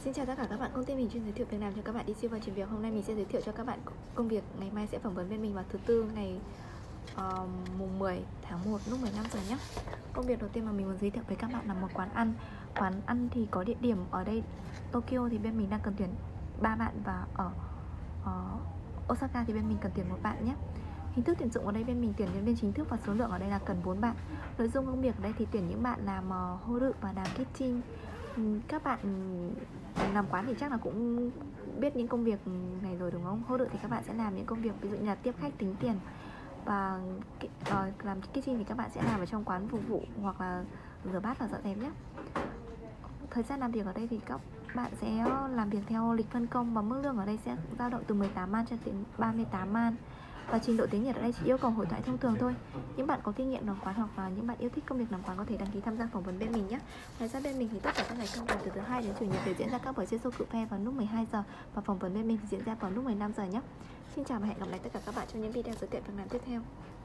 Xin chào tất cả các bạn, công ty mình chuyên giới thiệu việc làm cho các bạn đi siêu và chuyển việc. Hôm nay mình sẽ giới thiệu cho các bạn công việc ngày mai sẽ phỏng vấn bên mình vào thứ Tư ngày mùng 10 tháng 1 lúc 15 giờ nhé. Công việc đầu tiên mà mình muốn giới thiệu với các bạn là một quán ăn. Quán ăn thì có địa điểm ở đây Tokyo thì bên mình đang cần tuyển 3 bạn, và ở Osaka thì bên mình cần tuyển 1 bạn nhé. Hình thức tuyển dụng ở đây bên mình tuyển nhân viên chính thức và số lượng ở đây là cần 4 bạn. Nội dung công việc ở đây thì tuyển những bạn làm hô rự và làm kitchen. Các bạn làm quán thì chắc là cũng biết những công việc này rồi đúng không? Hỗ trợ thì các bạn sẽ làm những công việc ví dụ như là tiếp khách, tính tiền, và làm kitchen thì các bạn sẽ làm ở trong quán phục vụ hoặc là rửa bát và dọn dẹp nhé. Thời gian làm việc ở đây thì các bạn sẽ làm việc theo lịch phân công và mức lương ở đây sẽ dao động từ 18 man cho đến 38 man. Và trình độ tiếng Nhật ở đây chỉ yêu cầu hội thoại thông thường thôi. Những bạn có kinh nghiệm làm quán hoặc là những bạn yêu thích công việc làm quán có thể đăng ký tham gia phỏng vấn bên mình nhé. Ngoài ra bên mình thì tất cả các ngày công việc từ thứ Hai đến Chủ nhật đều diễn ra các buổi session cự phe vào lúc 12 giờ và phỏng vấn bên mình thì diễn ra vào lúc 15 giờ nhé. Xin chào và hẹn gặp lại tất cả các bạn trong những video giới thiệu việc làm tiếp theo.